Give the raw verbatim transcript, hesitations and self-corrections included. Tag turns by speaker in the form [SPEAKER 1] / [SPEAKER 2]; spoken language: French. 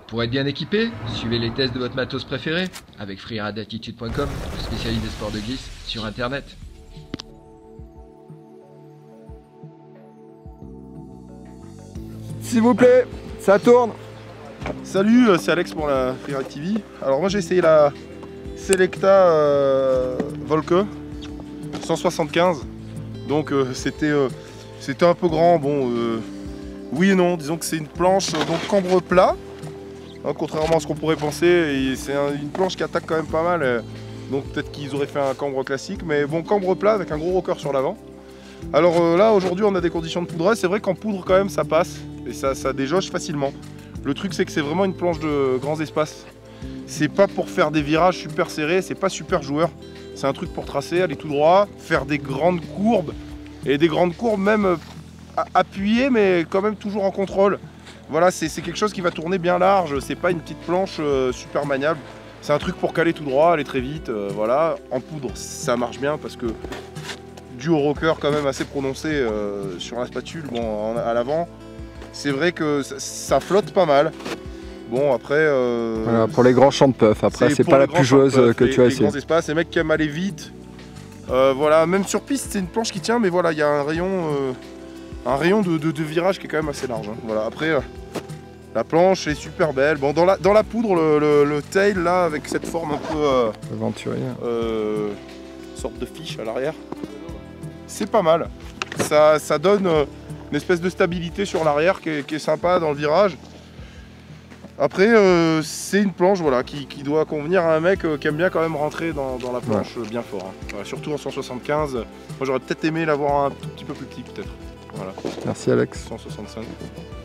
[SPEAKER 1] Pour être bien équipé, suivez les tests de votre matos préféré avec freeride attitude point com, le spécialiste des sports de glisse sur internet.
[SPEAKER 2] S'il vous plaît, ça tourne.
[SPEAKER 3] Salut, c'est Alex pour la Freeride T V. Alors moi j'ai essayé la Selecta euh, Volke cent soixante-quinze. Donc euh, c'était euh, c'était un peu grand, bon euh, oui et non, disons que c'est une planche euh, donc cambre plat, hein, contrairement à ce qu'on pourrait penser, c'est un, une planche qui attaque quand même pas mal, euh, donc peut-être qu'ils auraient fait un cambre classique, mais bon, cambre plat avec un gros rocker sur l'avant. Alors euh, là aujourd'hui on a des conditions de poudrage, c'est vrai qu'en poudre quand même ça passe et ça, ça déjauge facilement. Le truc c'est que c'est vraiment une planche de grands espaces. C'est pas pour faire des virages super serrés, c'est pas super joueur. C'est un truc pour tracer, aller tout droit, faire des grandes courbes. Et des grandes courbes même appuyées mais quand même toujours en contrôle. Voilà, c'est quelque chose qui va tourner bien large, c'est pas une petite planche euh, super maniable. C'est un truc pour caler tout droit, aller très vite, euh, voilà. En poudre ça marche bien parce que dû au rocker quand même assez prononcé euh, sur la spatule, bon, en, à l'avant, c'est vrai que ça, ça flotte pas mal. Bon après... Euh,
[SPEAKER 2] voilà, pour les grands champs de puff, après c'est pas la plus joueuse que
[SPEAKER 3] les,
[SPEAKER 2] tu as
[SPEAKER 3] les
[SPEAKER 2] essayé.
[SPEAKER 3] Grands espaces, les mecs qui aiment aller vite, euh, voilà, même sur piste c'est une planche qui tient, mais voilà, il y a un rayon, euh, un rayon de, de, de virage qui est quand même assez large. Hein. Voilà, après euh, la planche est super belle. Bon, dans la, dans la poudre, le, le, le tail là, avec cette forme un peu... Euh,
[SPEAKER 2] aventurier.
[SPEAKER 3] Euh, sorte de fiche à l'arrière, c'est pas mal. Ça, ça donne euh, une espèce de stabilité sur l'arrière qui, qui est sympa dans le virage. Après, euh, c'est une planche voilà, qui, qui doit convenir à un mec euh, qui aime bien quand même rentrer dans, dans la planche ouais. bien fort. Hein. Voilà, surtout en cent soixante-quinze. Moi j'aurais peut-être aimé l'avoir un tout petit peu plus petit peut-être. Voilà.
[SPEAKER 2] Merci Alex.
[SPEAKER 3] cent soixante-cinq.